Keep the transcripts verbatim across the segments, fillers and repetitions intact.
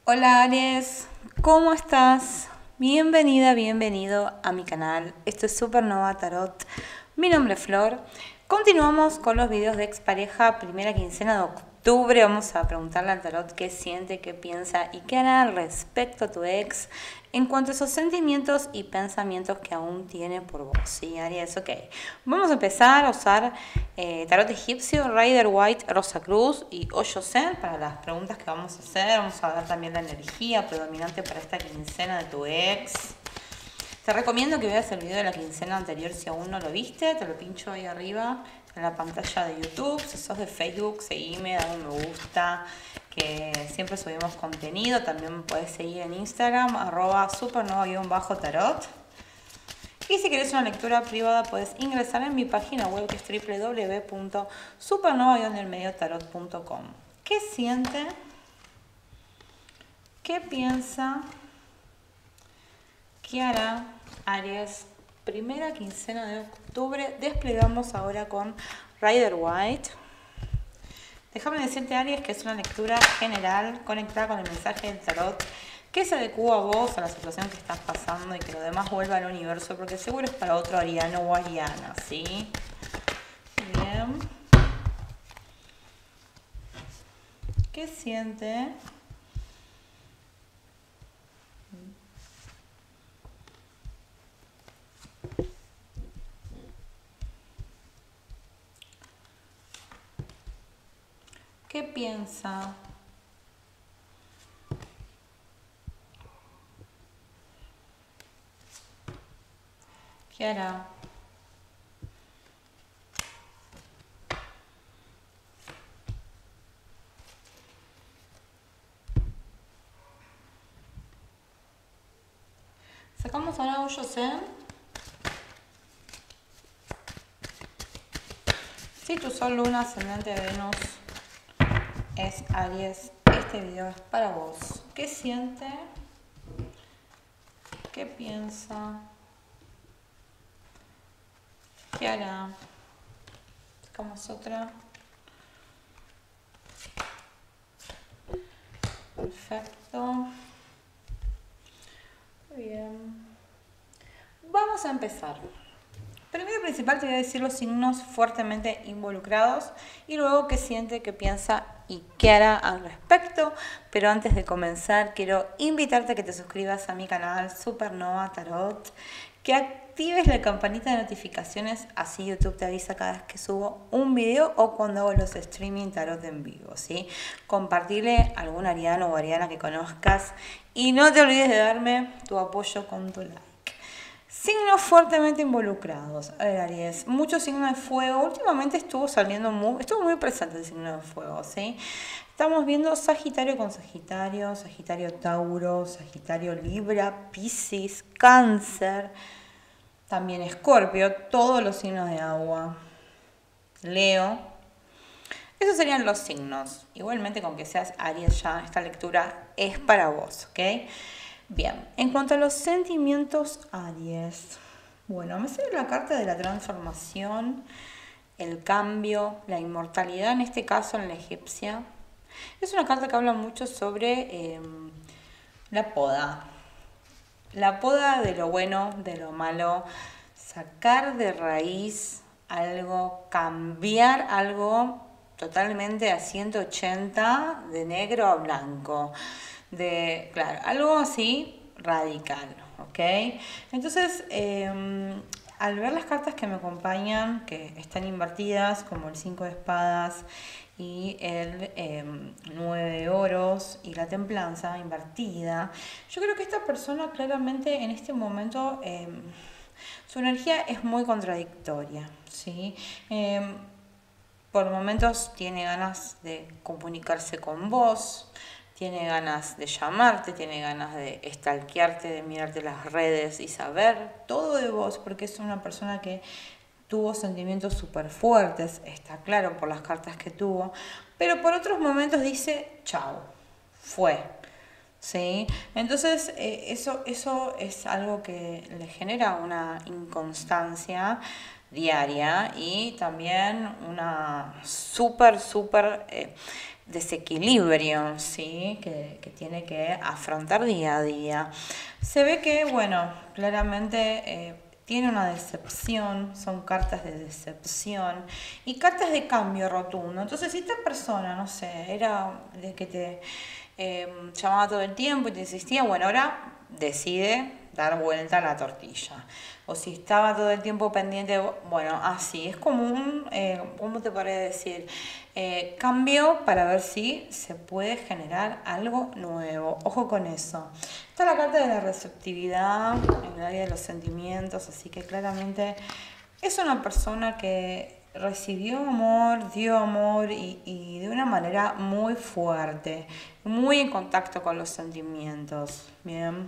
Hola Aries, ¿cómo estás? Bienvenida, bienvenido a mi canal. Esto es Supernova Tarot. Mi nombre es Flor. Continuamos con los videos de expareja, primera quincena de octubre. Vamos a preguntarle al tarot qué siente, qué piensa y qué hará respecto a tu ex en cuanto a esos sentimientos y pensamientos que aún tiene por vos. ¿Sí, Aries? Ok. Vamos a empezar a usar eh, tarot egipcio, Rider White, Rosa Cruz y Osho Zen para las preguntas que vamos a hacer. Vamos a ver también la energía predominante para esta quincena de tu ex. Te recomiendo que veas el video de la quincena anterior si aún no lo viste. Te lo pincho ahí arriba en la pantalla de YouTube. Si sos de Facebook, seguime, dame un me gusta, que siempre subimos contenido. También me podés seguir en Instagram, arroba supernova-tarot. Y si querés una lectura privada, puedes ingresar en mi página web, que es w w w punto supernova tarot punto com. ¿Qué siente? ¿Qué piensa? ¿Qué hará Aries? Primera quincena de octubre. Desplegamos ahora con Rider White. Déjame decirte, Aries, que es una lectura general conectada con el mensaje del tarot, que se adecua a vos, a la situación que estás pasando, y que lo demás vuelva al universo, porque seguro es para otro ariano o ariana, ¿sí? Bien. ¿Qué siente? ¿Qué piensa? ¿Qué hará? Sacamos ahora un Zen. Si tu sol, luna, ascendente, Venus es Aries, este video es para vos. ¿Qué siente? ¿Qué piensa? ¿Qué hará? Sacamos otra. Perfecto. Muy bien. Vamos a empezar. Primero y principal te voy a decir los signos fuertemente involucrados y luego qué siente, qué piensa y qué hará al respecto. Pero antes de comenzar, quiero invitarte a que te suscribas a mi canal Supernova Tarot, que actives la campanita de notificaciones, así YouTube te avisa cada vez que subo un video o cuando hago los streaming tarot en vivo, ¿sí? Compartirle a algún ariano o ariana que conozcas y no te olvides de darme tu apoyo con tu like. Signos fuertemente involucrados. A ver, Aries, muchos signos de fuego. Últimamente estuvo saliendo muy, estuvo muy presente el signo de fuego, ¿sí? Estamos viendo Sagitario con Sagitario, Sagitario Tauro, Sagitario Libra, Piscis, Cáncer, también Escorpio, todos los signos de agua. Leo. Esos serían los signos. Igualmente, con que seas Aries ya, esta lectura es para vos, ¿ok? Bien, en cuanto a los sentimientos Aries, bueno, me sale la carta de la transformación, el cambio, la inmortalidad, en este caso en la egipcia. Es una carta que habla mucho sobre eh, la poda, la poda de lo bueno, de lo malo, sacar de raíz algo, cambiar algo totalmente a ciento ochenta, de negro a blanco. De, claro, algo así radical, ¿ok? Entonces, eh, al ver las cartas que me acompañan, que están invertidas, como el cinco de espadas y el eh, nueve de oros y la templanza invertida, yo creo que esta persona claramente en este momento eh, su energía es muy contradictoria, ¿sí? Eh, por momentos tiene ganas de comunicarse con vos, tiene ganas de llamarte, tiene ganas de stalkearte, de mirarte las redes y saber todo de vos, porque es una persona que tuvo sentimientos súper fuertes, está claro por las cartas que tuvo, pero por otros momentos dice, chao, fue. ¿Sí? Entonces eh, eso, eso es algo que le genera una inconstancia diaria y también una súper, súper eh, desequilibrio, ¿sí? Que, que tiene que afrontar día a día. Se ve que, bueno, claramente eh, tiene una decepción, son cartas de decepción y cartas de cambio rotundo. Entonces, si esta persona, no sé, era de que te eh, llamaba todo el tiempo y te insistía, bueno, ahora decide dar vuelta a la tortilla. O si estaba todo el tiempo pendiente, bueno, así, es como un, eh, ¿cómo te podría decir? Eh, cambio para ver si se puede generar algo nuevo. Ojo con eso. Está la carta de la receptividad en el área de los sentimientos, así que claramente es una persona que recibió amor, dio amor y, y de una manera muy fuerte, muy en contacto con los sentimientos, ¿bien?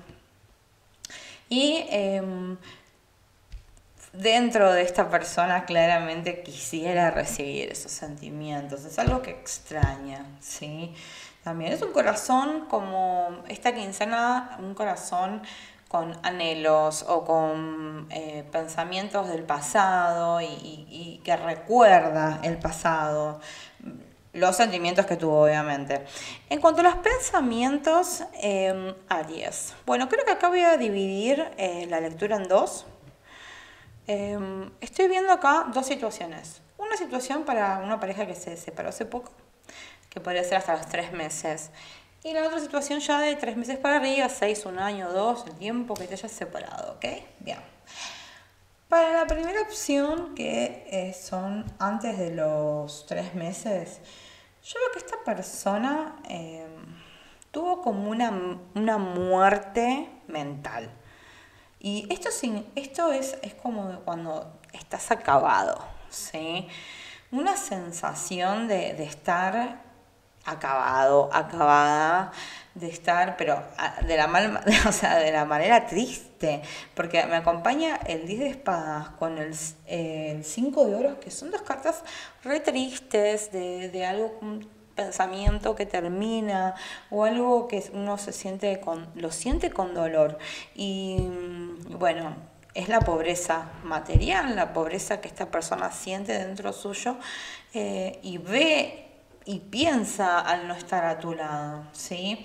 Y eh, dentro de esta persona claramente quisiera recibir esos sentimientos, es algo que extraña, ¿sí? También es un corazón como esta quincena, un corazón con anhelos o con eh, pensamientos del pasado y, y, y que recuerda el pasado, los sentimientos que tuvo obviamente. En cuanto a los pensamientos, eh, Aries. Bueno, creo que acá voy a dividir eh, la lectura en dos. Eh, estoy viendo acá dos situaciones. Una situación para una pareja que se separó hace poco, que podría ser hasta los tres meses. Y la otra situación ya de tres meses para arriba, seis, un año, dos, el tiempo que te hayas separado, ¿ok? Bien. Para la primera opción, que eh, son antes de los tres meses, yo veo que esta persona eh, tuvo como una, una muerte mental. Y esto, sin, esto es, es como cuando estás acabado, ¿sí? Una sensación de, de estar acabado, acabada, de estar, pero de la, mal, o sea, de la manera triste, porque me acompaña el diez de espadas con el, eh, el cinco de oros, que son dos cartas re tristes, de, de algo, un pensamiento que termina, o algo que uno se siente con, lo siente con dolor. Y bueno, es la pobreza material, la pobreza que esta persona siente dentro suyo eh, y ve y piensa al no estar a tu lado, ¿sí?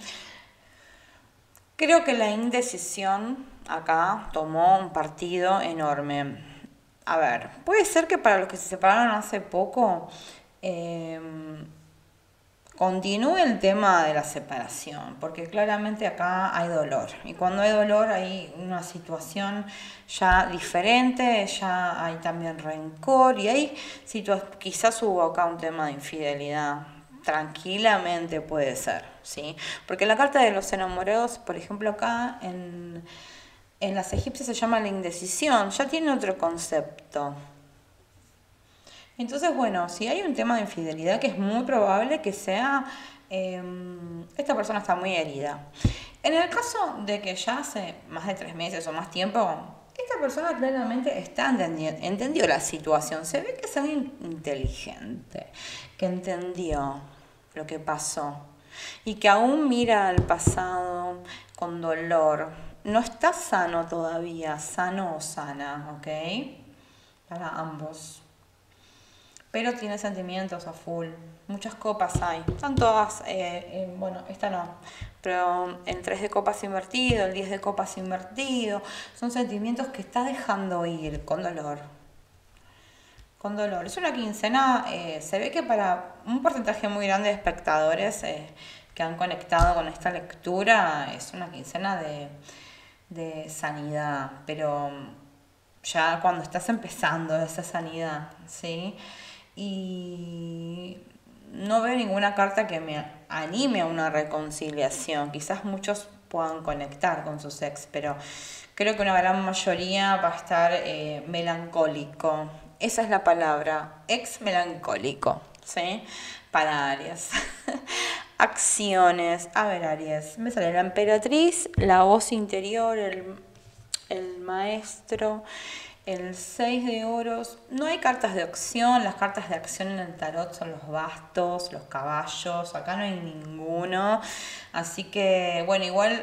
Creo que la indecisión acá tomó un partido enorme. A ver, puede ser que para los que se separaron hace poco eh, continúe el tema de la separación, porque claramente acá hay dolor. Y cuando hay dolor hay una situación ya diferente, ya hay también rencor y hay quizás hubo acá un tema de infidelidad. Tranquilamente puede ser, ¿sí? Porque la carta de los enamorados, por ejemplo, acá en, en las egipcias se llama la indecisión, ya tiene otro concepto. Entonces, bueno, si hay un tema de infidelidad, que es muy probable que sea, eh, esta persona está muy herida. En el caso de que ya hace más de tres meses o más tiempo, esta persona claramente está entendiendo, entendió la situación, se ve que es alguien inteligente, que entendió lo que pasó y que aún mira al pasado con dolor. No está sano todavía, sano o sana, ¿ok? Para ambos. Pero tiene sentimientos a full. Muchas copas hay. Están todas, eh, eh, bueno, esta no. Pero el tres de copas invertido, el diez de copas invertido. Son sentimientos que está dejando ir con dolor. Con dolor. Es una quincena, eh, se ve que para un porcentaje muy grande de espectadores eh, que han conectado con esta lectura, es una quincena de, de sanidad. Pero ya cuando estás empezando esa sanidad, ¿sí? Y no veo ninguna carta que me anime a una reconciliación. Quizás muchos puedan conectar con sus ex, pero creo que una gran mayoría va a estar eh, melancólico. Esa es la palabra, ex melancólico, ¿sí? Para Aries. Acciones. A ver, Aries, me sale la emperatriz, la voz interior, el, el maestro, el seis de oros. No hay cartas de acción, las cartas de acción en el tarot son los bastos, los caballos, acá no hay ninguno. Así que, bueno, igual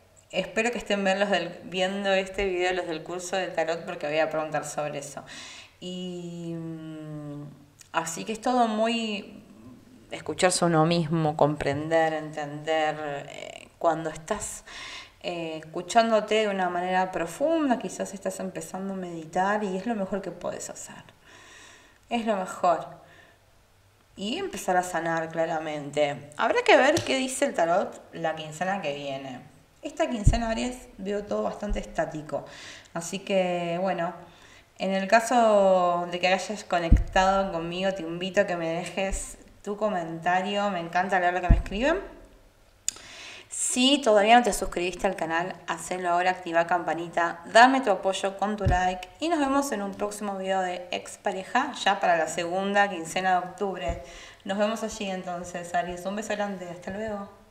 espero que estén viendo, del, viendo este video los del curso de tarot porque voy a preguntar sobre eso. Y mm, así que es todo muy escucharse a uno mismo, comprender, entender. Eh, cuando estás eh, escuchándote de una manera profunda, quizás estás empezando a meditar y es lo mejor que puedes hacer. Es lo mejor. Y empezar a sanar claramente. Habrá que ver qué dice el tarot la quincena que viene. Esta quincena, Aries, veo todo bastante estático. Así que, bueno, en el caso de que hayas conectado conmigo, te invito a que me dejes tu comentario. Me encanta leer lo que me escriben. Si todavía no te suscribiste al canal, hacelo ahora, activa campanita, dame tu apoyo con tu like y nos vemos en un próximo video de Expareja, ya para la segunda quincena de octubre. Nos vemos allí entonces, Aries. Un beso grande, hasta luego.